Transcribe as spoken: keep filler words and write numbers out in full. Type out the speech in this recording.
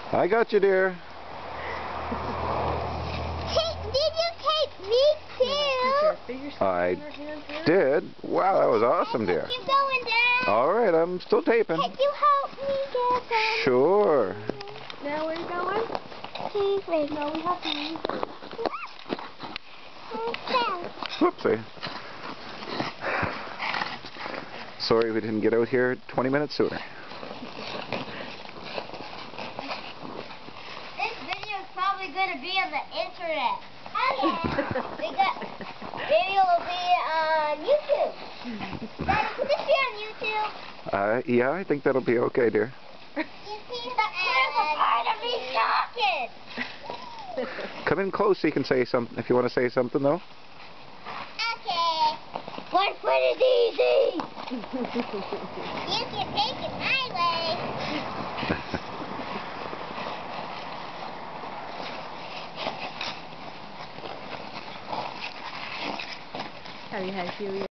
I got you, dear. Hey, did you take me too? I did. Wow, that was awesome, dear. Keep going down. All right, I'm still taping. Can you help me get them? Sure. Now where are you going? Wait, No, we have to leave. Whoopsie. Sorry we didn't get out here twenty minutes sooner. This video is probably going to be on the internet. Okay. We got, maybe it will be on YouTube. Daddy, can this be on YouTube? Uh, yeah, I think that'll be okay, dear. You see the part of me talking. Come in close so you can say something, if you want to say something, though. Okay. One foot is easy. You can take it my way. Have you had Huey?